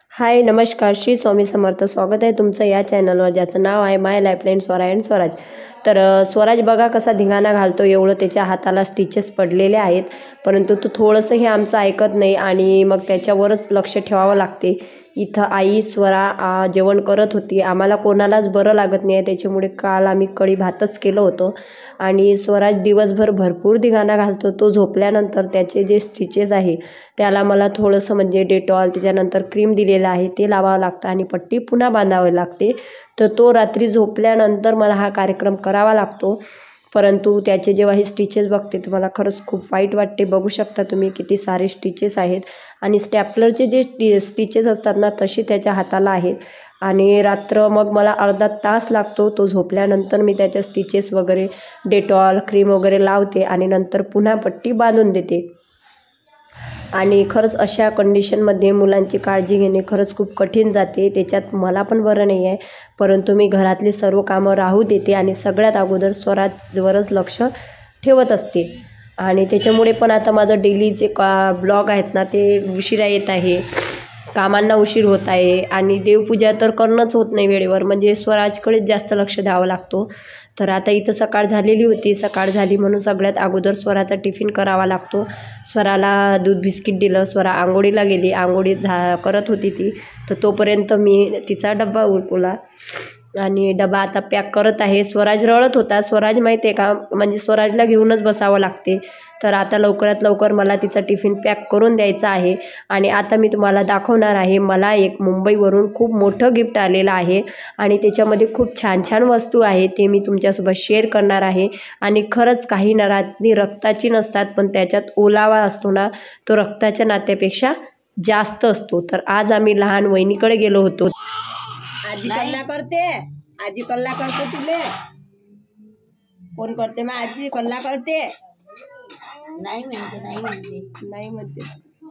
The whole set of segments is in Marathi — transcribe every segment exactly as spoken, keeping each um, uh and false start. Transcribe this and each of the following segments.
हाय नमस्कार, श्री स्वामी समर्थ. स्वागत आहे तुमचं या चॅनलवर, ज्याचं नाव आहे my lifeline Swara and Swaraj. तर अ, स्वराज बघा कसा धिंगाणा घालतो, एवढं त्याच्या हाताला स्टिचेस पडलेले आहेत, परंतु तो थोडंसंही आमचं ऐकत नाही आणि मग त्याच्यावरच लक्ष ठेवावं लागते. इथं आई स्वरा आ, जेवण करत होती. आम्हाला कोणालाच बरं लागत नाही आहे, त्याच्यामुळे काल आम्ही कढी भातच केलं होतं. आणि स्वराज दिवसभर भरपूर धिंगाणा घालतो. तो झोपल्यानंतर त्याचे जे स्टिचेस आहे त्याला मला थोडंसं म्हणजे डेटॉल, त्याच्यानंतर क्रीम दिलेलं आहे ते लावावं लागतं आणि पट्टी पुन्हा बांधावी लागते. तर तो रात्री झोपल्यानंतर मला हा कार्यक्रम करावा लागतो. परंतु त्याचे जेव्हा हे स्टिचेस बघते तर मला खरंच खूप वाईट वाटते. बघू शकता तुम्ही किती सारे स्टिचेस आहेत आणि स्टॅपलरचे जे स्टि स्टिचेस असतात ना तसे त्याच्या हाताला आहेत. आणि रात्र मग मला अर्धा तास लागतो तो झोपल्यानंतर मी त्याच्या स्टिचेस वगैरे डेटॉल क्रीम वगैरे लावते आणि नंतर पुन्हा पट्टी बांधून देते. आणि खरंच अशा कंडिशनमध्ये मुलांची काळजी घेणे खरंच खूप कठीण जाते. त्याच्यात मला पण बरं नाही आहे, परंतु मी घरातली सर्व कामं राहू देते आणि सगळ्यात अगोदर स्वराजवरच लक्ष ठेवत असते. आणि त्याच्यामुळे पण आता माझं डेली जे का ब्लॉग आहेत ना ते उशिरा येत आहे, कामांना उशीर होत आहे आणि देवपूजा तर करणंच होत नाही वेळेवर, म्हणजे स्वराजकडेच जास्त लक्ष द्यावं लागतो. तर आता इथं सकाळ झालेली होती, सकाळ झाली म्हणून सगळ्यात अगोदर स्वराचा टिफिन करावा लागतो. स्वराला दूध बिस्किट दिलं, स्वरा आंघोळीला गेली, आंघोळी झा करत होती ती, तर तोपर्यंत मी तिचा डब्बा उरकला आणि डबा आता पॅक करत आहे. स्वराज रडत होता. स्वराज माहिती आहे का, म्हणजे स्वराजला घेऊनच बसावं लागते. तर आता लवकरात लवकर मला तिचा टिफिन पॅक करून द्यायचा आहे. आणि आता मी तुम्हाला दाखवणार आहे, मला एक मुंबईवरून खूप मोठं गिफ्ट आलेलं आहे आणि त्याच्यामध्ये खूप छान छान वस्तू आहे, ते मी तुमच्यासोबत शेअर करणार आहे. आणि खरंच काही नाती रक्ताची नसतात, पण त्याच्यात ओलावा असतो ना, तो रक्ताच्या नात्यापेक्षा जास्त असतो. तर आज आम्ही लहान वहिनीकडे गेलो होतो. आजी कल्ला करते, आजी कल्ला करते, तुले कोण करते? मग आजी कल्ला करते, नाही म्हणते नाही म्हणते नाही म्हणते.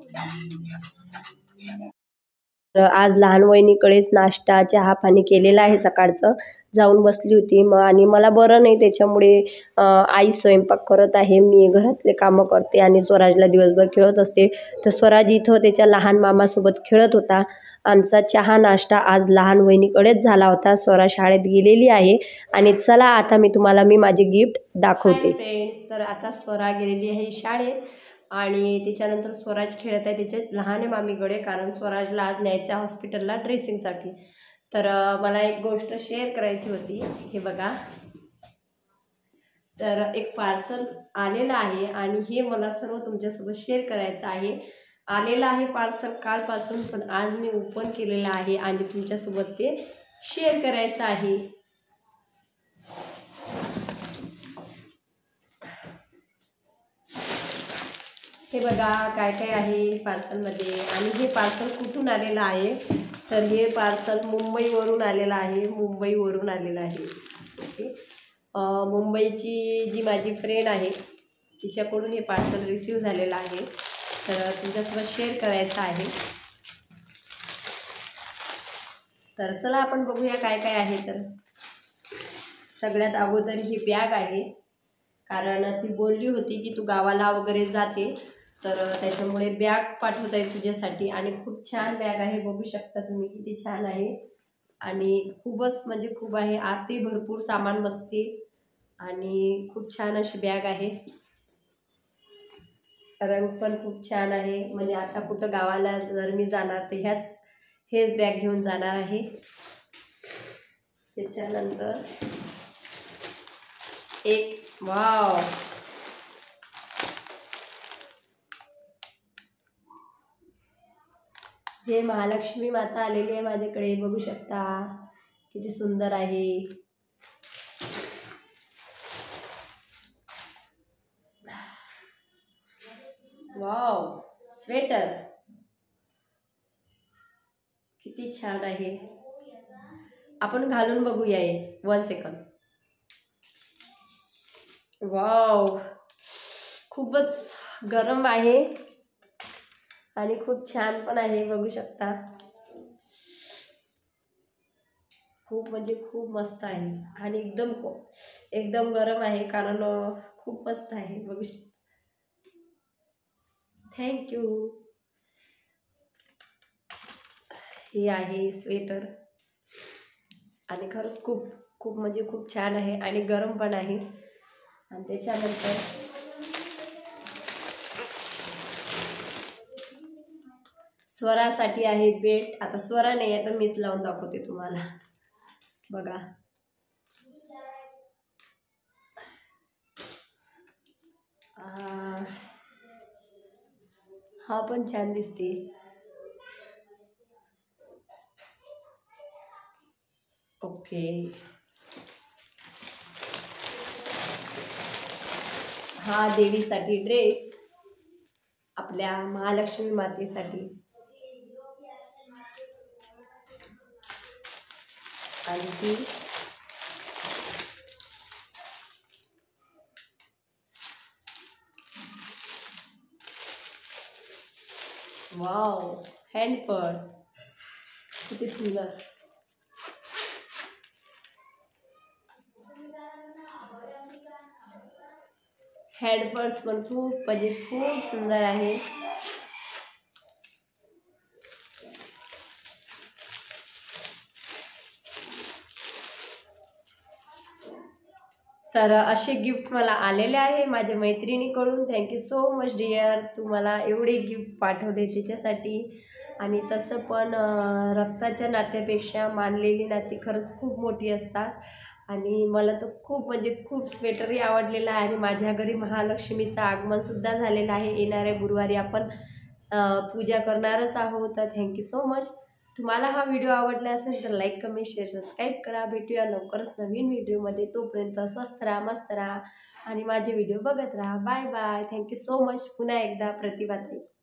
तर आज लहान वहिनीकडेच नाश्ता चहा पाणी केलेला आहे सकाळचं. जाऊन बसली होती मग, आणि मला बरं नाही त्याच्यामुळे आई स्वयंपाक करत आहे, मी घरातले कामं करते आणि स्वराजला दिवसभर खेळत असते. तर स्वराज इथं त्याच्या लहान मामासोबत खेळत होता. आमचा चहा नाश्ता आज लहान वहिनीकडेच झाला होता. स्वरा शाळेत गेलेली आहे आणि चला आता मी तुम्हाला मी माझे गिफ्ट दाखवते. फ्रेंड्स, तर आता स्वरा गेलेली आहे शाळेत आणि त्याच्यानंतर स्वराज खेळत आहे त्याच्या लहान मामीकडे, कारण स्वराजला आज न्यायचं आहे हॉस्पिटलला ड्रेसिंगसाठी. तर मला एक गोष्ट शेअर करायची होती. हे बघा, तर एक पार्सल आलेलं आहे आणि हे मला सर्व तुमच्यासोबत शेअर करायचं आहे. आलेलं आहे पार्सल कालपासून, पण आज मी ओपन केलेलं आहे आणि तुमच्यासोबत ते शेअर करायचं आहे. हे बघा काय काय आहे पार्सलमध्ये, आणि हे पार्सल कुठून आलेलं आहे, तर हे पार्सल मुंबईवरून आलेलं आहे. मुंबईवरून आलेलं आहे ओके. मुंबईची जी माझी फ्रेंड आहे तिच्याकडून हे पार्सल रिसीव झालेलं आहे, तर तुमच्यासोबत शेअर करायचं आहे. तर चला आपण बघूया काय काय आहे. तर सगळ्यात अगोदर ही बॅग आहे, कारण ती बोलली होती की तू गावाला वगैरे जाते, तर त्याच्यामुळे बॅग पाठवत आहे तुझ्यासाठी. आणि खूप छान बॅग आहे, बघू शकता तुम्ही किती छान आहे. आणि खूपच म्हणजे खूप आहे, आतही भरपूर सामान बसते आणि खूप छान अशी बॅग आहे. रंग पण खूप छान आहे, म्हणजे आता कुठं गावाला जर मी जाणार तर ह्याच हेच बॅग घेऊन जाणार आहे. त्याच्यानंतर एक वाव, जे महालक्ष्मी माता आलेली आहे माझ्याकडे, बघू शकता किती सुंदर आहे. वाव, स्वेटर किती छान आहे. आपण घालून बघूया, वन सेकंड. वाव, खूपच गरम आहे आणि खूप छान पण आहे, बघू शकता. खूप म्हणजे खूप मस्त आहे आणि एकदम एकदम गरम आहे, कारण खूप मस्त आहे, बघू शकता. थँक्यू. हे आहे स्वेटर आणि खरंच खूप खूप म्हणजे खूप छान आहे आणि गरम पण आहे. आणि त्याच्यानंतर स्वरासाठी आहे बेल्ट. आता स्वरा नाही आहे तर मीच लावून दाखवते तुम्हाला. बघा आ, हा पण छान दिसते. ओके, हा देवीसाठी ड्रेस, आपल्या महालक्ष्मी मातेसाठी. आणखी वाव, हँड पर्स किती सुंदर. हँड पर्स पण खूप म्हणजे खूप सुंदर आहे. तर असे गिफ्ट मला आलेले आहे माझ्या मैत्रिणीकडून. थँक्यू सो मच डिअर, तू मला एवढे गिफ्ट पाठवले त्याच्यासाठी. आणि तसं पण रक्ताच्या नात्यापेक्षा मानलेली नाती खरंच खूप मोठी असतात. आणि मला तर खूप म्हणजे खूप स्वेटरही आवडलेला आहे. आणि माझ्या घरी महालक्ष्मीचं आगमनसुद्धा झालेलं आहे. येणाऱ्या गुरुवारी आपण पूजा करणारच आहोत. तर थँक्यू सो मच. तुम्हाला हा व्हिडिओ आवडला असेल तर लाईक, कमेंट, शेअर, सबस्क्राईब करा. भेटूया लवकरच नवीन व्हिडिओमध्ये. तोपर्यंत स्वस्त राहा, मस्त राहा आणि माझे व्हिडिओ बघत राहा. Bye bye. Thank you so much. पुन्हा एकदा प्रतिभाताई.